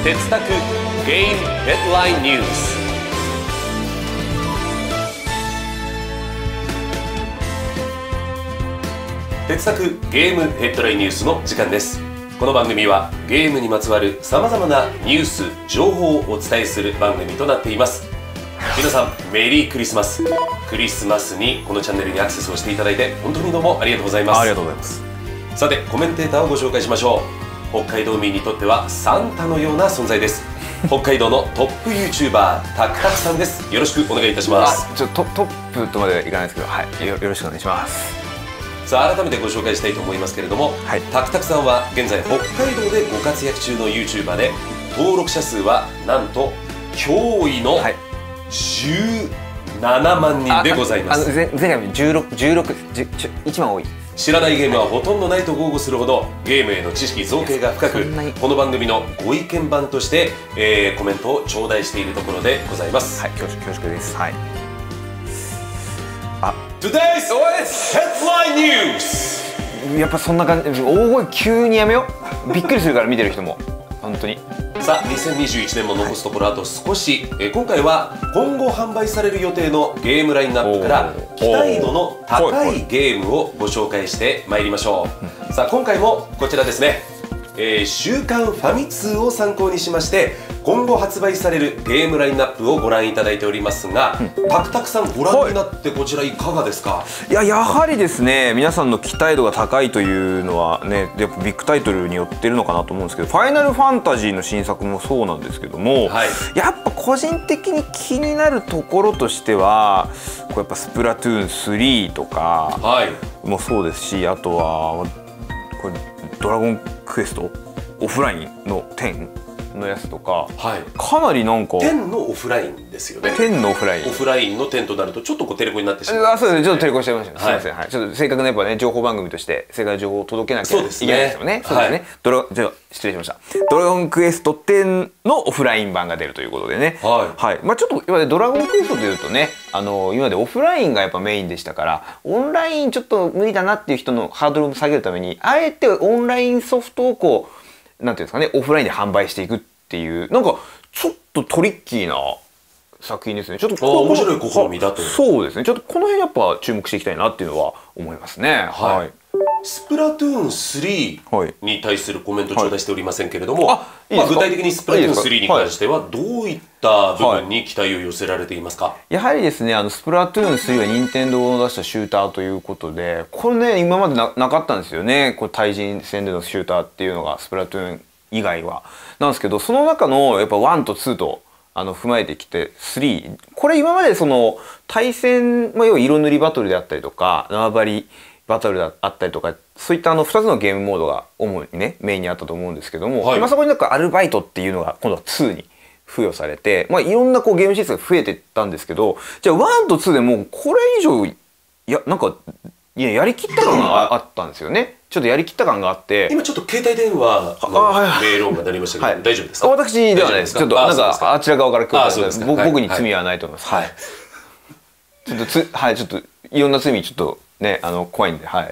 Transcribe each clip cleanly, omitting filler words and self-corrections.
鉄卓ゲームヘッドラインニュース。鉄卓ゲームヘッドラインニュースの時間です。この番組はゲームにまつわるさまざまなニュース情報をお伝えする番組となっています。皆さんメリークリスマス。クリスマスにこのチャンネルにアクセスをしていただいて本当にどうもありがとうございます。 ありがとうございます。 さてコメンテーターをご紹介しましょう。北海道民にとってはサンタのような存在です。北海道のトップ YouTuber タクタクさんです。よろしくお願いいたします。 トップとまではいかないですけど、はい、よろしくお願いします。 さあ改めてご紹介したいと思いますけれども、はい、タクタクさんは現在北海道でご活躍中の YouTuber で登録者数はなんと驚異の17万人でございます。 前回16です。1万多い。 知らないゲームはほとんどないと豪語するほどゲームへの知識造形が深く、この番組のご意見番として、コメントを頂戴しているところでございます。 はい、恐縮です。はい。 Today's Headline News。 やっぱそんな感じ。大声急にやめよう。びっくりするから見てる人も本当に。 さあ2021年も残すところあと少し、今回は今後販売される予定のゲームラインナップから期待度の高いゲームをご紹介してまいりましょう。さあ今回もこちらですね、週刊ファミ通を参考にしまして今後発売されるゲームラインナップをご覧いただいておりますが、タクタクさんご覧になってこちらいかがですか？ やはりですね、皆さんの期待度が高いというのはね、やっぱビッグタイトルによってるのかなと思うんですけど、ファイナルファンタジーの新作もそうなんですけども、はい、やっぱ個人的に気になるところとしてはこれやっぱスプラトゥーン3とかもそうですし、あとはこれドラゴンクエストオフラインの10のやつとか、はい、かなりなんか 10のオフラインですよね。 10のオフラインの10となるとちょっとこうテレコになってしまう。 あ、そうです。ちょっとテレコしちゃいました。すみません。はい。ちょっと正確なやっぱね情報番組として正確な情報を届けなきゃいけないですよね。そうですね。じゃあ失礼しました。ドラゴンクエスト10のオフライン版が出るということでね。はい。まあちょっと今ねドラゴンクエストというとね、今までオフラインがやっぱメインでしたから、オンラインちょっと無理だなっていう人のハードルを下げるために、あえてオンラインソフトをこうなんていうんですかね、オフラインで販売していくっていう、なんかちょっとトリッキーな作品ですね。ちょっと面白い試みだと。 そうですね。ちょっとこの辺やっぱ注目していきたいなっていうのは思いますね。はい。 スプラトゥーン3に対するコメント頂戴しておりませんけれども、具体的にスプラトゥーン3に関してはどういった部分に期待を寄せられていますか？ やはりですね、スプラトゥーン3は任天堂の出したシューターということで、これね今までなかったんですよね。これ対人戦でのシューターっていうのがスプラトゥーン以外はなんですけど、その中のやっぱ1と2と踏まえてきて3、これ今までその対戦、要は色塗りバトルであったりとか縄張りバトルであったりとか、そういった2つのゲームモードが主にねメインにあったと思うんですけども、今そこになんかアルバイトっていうのが今度は2に付与されて、いろんなこうゲームシステムが増えていったんですけど、じゃあ1と2でもうこれ以上なんかやりきった感があったんですよね。ちょっとやりきった感があって、 今ちょっと携帯電話のメール音が鳴りましたけど、大丈夫ですか？ 私ではないです。ちょっとなんかあちら側から来る僕に罪はないと思います。はい。ちょっといろんな罪ちょっとね怖いんで、はい。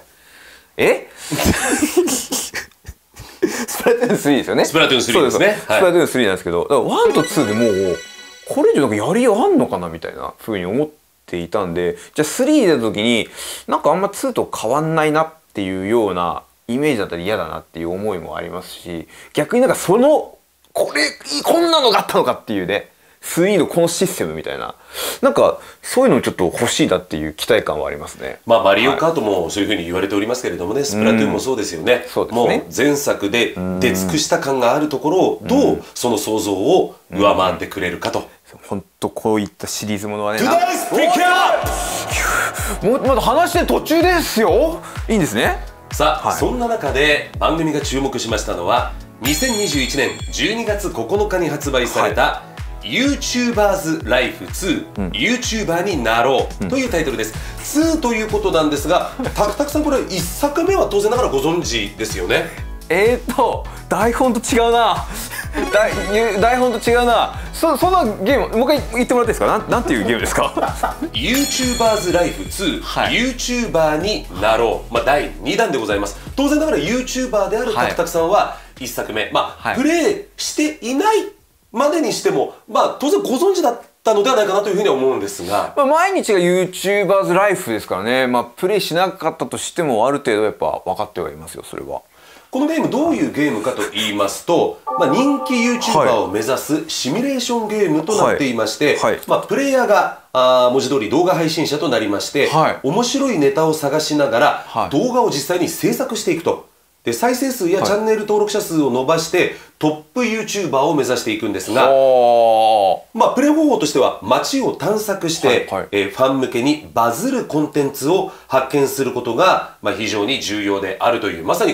スプラトゥーン3ですよね。 スプラトゥーン3ですね。 スプラトゥーン3なんですけど、1と2でもうこれ以上なんかやりあんのかなみたいな風に思っていたんで、じゃあ3出た時になんかあんま2と変わんないなっていうようなイメージだったら嫌だなっていう思いもありますし、逆になんかこんなのがあったのかっていうね、3のこのシステムみたいな、なんかそういうのちょっと欲しいなっていう期待感はありますね。 マリオカートもそういうふうに言われておりますけれどもね、スプラトゥーンもそうですよね。もう前作で出尽くした感があるところをどうその想像を上回ってくれるかと。 本当こういったシリーズものはね、まだ話して途中ですよ。いいんですね。 さあ、そんな中で番組が注目しましたのは2021年12月9日に発売されたYouTubers Life 2、YouTuber になろうというタイトルです。2ということなんですが、タクタクさんこれ1作目は当然ながらご存知ですよね。 台本と違うな。 台本と違うな。そんなゲームもう一回言ってもらっていいですか。なんていうゲームですか。 YouTubers Life 2、 はい、 YouTuber になろう、第2弾でございます。当然ながら YouTuber であるタクタクさんは1作目、プレイしていないまでにしても、当然ご存知だったのではないかなというふうには思うんですが、 毎日が YouTubers Life ですからね。プレイしなかったとしてもある程度やっぱ分かってはいますよ、それは。 このゲームどういうゲームかと言いますと、人気 YouTuber を目指すシミュレーションゲームとなっていまして、プレイヤーが文字通り動画配信者となりまして、面白いネタを探しながら、動画を実際に制作していくと。で、再生数やチャンネル登録者数を伸ばしてトップ YouTuber を目指していくんですが、プレイ方法としては街を探索して、ファン向けにバズるコンテンツを発見することが、非常に重要であるという、まさに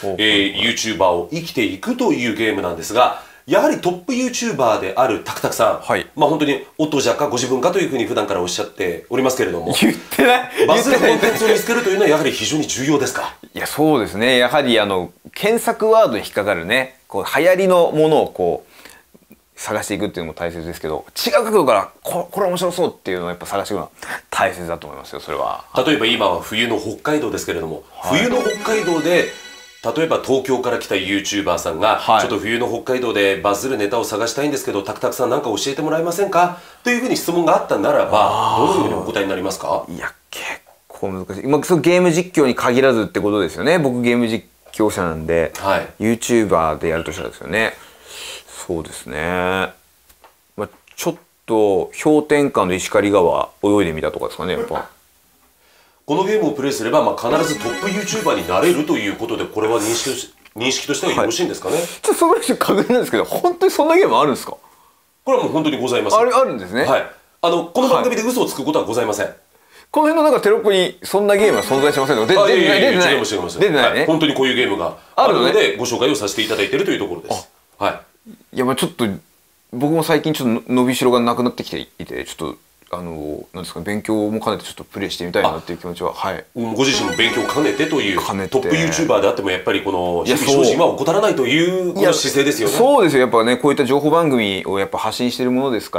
YouTuber を生きていくというゲームなんですが、やはりトップ YouTuber であるタクタクさん、本当にオットージャかご自分かというふうに普段からおっしゃっておりますけれども、 言ってない、 バズるコンテンツを見つけるというのはやはり非常に重要ですか。 いや、そうですね。やはり検索ワードに引っかかるね、流行りのものを探していくっていうのも大切ですけど、違う角度からこれ面白そうっていうのをやっぱ探していくのは大切だと思いますよ、それは。 例えば今は冬の北海道ですけれども、冬の北海道で例えば東京から来た YouTuber さんが、ちょっと冬の北海道でバズるネタを探したいんですけど、タクタクさんなんか教えてもらえませんかというふうに質問があったならば、どのようにお答えになりますか。 いや、結構難しい。そのゲーム実況に限らずってことですよね。僕ゲーム実況者なんで、YouTuber でやるとしたらですよね。そうですね。ちょっと氷点下の石狩川泳いでみたとかですかね、やっぱ。 このゲームをプレイすれば、必ずトップ YouTuber になれるということで、これは認識としてはよろしいんですかね。 ちょっとその人確認なんですけど、本当にそんなゲームあるんですか。 これはもう本当にございます。 あるんですね。 この番組で嘘をつくことはございません。 この辺のテロップにそんなゲームは存在しませんので、出てないね。 本当にこういうゲームがあるのでご紹介をさせていただいているというところです。 いや、ちょっと僕も最近ちょっと伸びしろがなくなってきていて、ちょっとなんですか、勉強も兼ねてちょっとプレイしてみたいなっていう気持ちは、 ご自身も勉強を兼ねてというトップ YouTuber であってもやっぱりこの日々精進は怠らないというこの姿勢ですよね。 そうですよ。やっぱね、こういった情報番組をやっぱ発信しているものですから、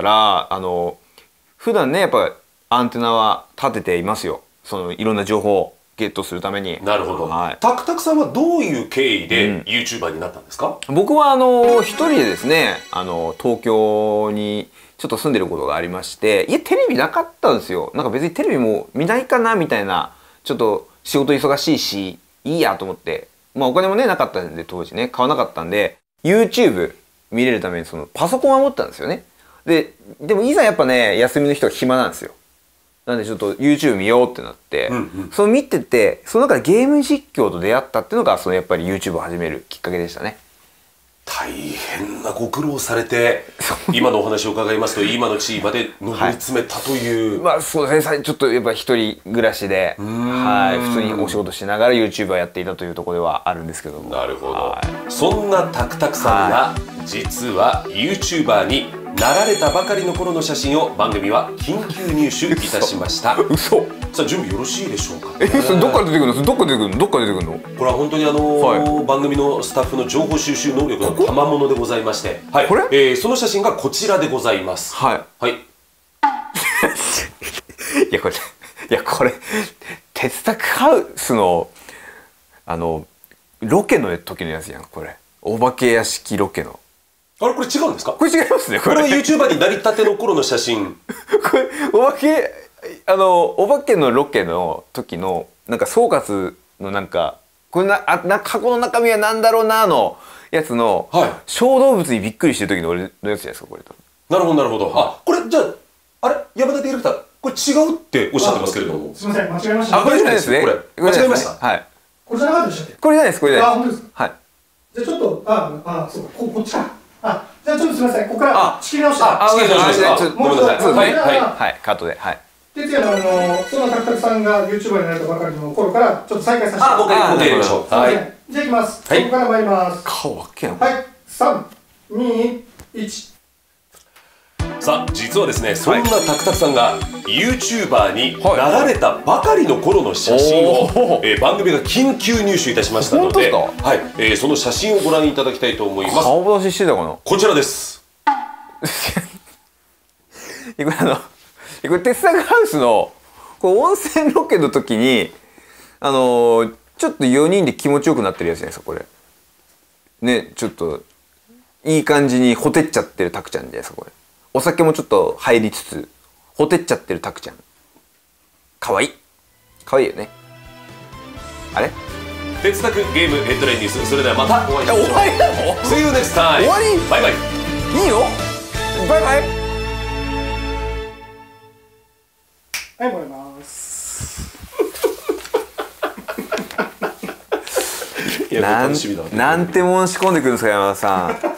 普段ねやっぱアンテナは立てていますよ。いろんな情報をゲットするために。 なるほど。タクタクさんはどういう経緯で YouTuber になったんですか。 僕は一人でですね、東京にちょっと住んでることがありまして、テレビなかったんですよ。なんか別にテレビも見ないかなみたいな、ちょっと仕事忙しいしいいやと思って、お金もねなかったんで、当時ね買わなかったんで YouTube 見れるためにパソコンは持ったんですよね。でもいざやっぱね、休みの人は暇なんですよ。なんでちょっと YouTube 見ようってなって、その見てて、その中でゲーム実況と出会ったっていうのがやっぱり YouTube を始めるきっかけでしたね。 大変なご苦労されて、今のお話を伺いますと今の地位まで上り詰めたという、 そうですね。ちょっとやっぱ一人暮らしで、普通にお仕事しながら YouTuber やっていたというところではあるんですけども。 なるほど。そんなタクタクさんが実は YouTuber になられたばかりの頃の写真を番組は緊急入手いたしました。 嘘。 さあ準備よろしいでしょうか。 どっから出てくるの？どっから出てくるの？どっから出てくるの？ これは本当に番組のスタッフの情報収集能力の賜物でございまして、 これ？ その写真がこちらでございます。 いやこれ鉄卓ハウスのロケの時のやつやん、これ。お化け屋敷ロケの。 あれ、これ違うんですか？ これ違いますね。 これは YouTuber になりたての頃の写真。 これお化けのロケの時の総括のこれ箱の中身は何だろうなのやつの、小動物にびっくりしてる時の俺のやつじゃないですか、これ。 なるほどなるほど。これじゃあれ、山田ディレクター、これ違うっておっしゃってますけれども。 すみません、間違えました。 これじゃないですね。 これ間違えました。 これじゃなかったでしたっけ？ これじゃないです。これじゃないです。 本当ですか。じゃあちょっとそうか、こっちか。じゃあちょっとすみません、ここから仕切り直して。 仕切り直して。ごめんなさい。 カットで。 哲也のそのタクタクさんが YouTuber になれたばかりの頃からちょっと再開させて。 もう一回やりましょう。 じゃあいきます。ここから参ります。 顔わけやん。 3、2、1。 さあ実はですね、そんなタクタクさんが YouTuber になられたばかりの頃の写真を、番組が緊急入手いたしましたので、 本当はい、その写真をご覧いただきたいと思います。 顔出ししてたかな。 こちらです。 これ鉄柵ハウスのこれ温泉ロケの時にちょっと4人で気持ちよくなってるやつじゃないですかこれね。ちょっといい感じにほてっちゃってるタクちゃんじゃないですかこれ。お酒もちょっと入りつつほてっちゃってるタクちゃん、かわいいよね。あれ鉄柵ゲームヘッドラインニュース、それではまたお会いしましょう。 終わりなの？ See you next time。 終わり？ バイバイ。 いいの？バイバイ。 はい、もらいます。 いや、楽しみだ。 なんて申し込んでくるんですか山田さん。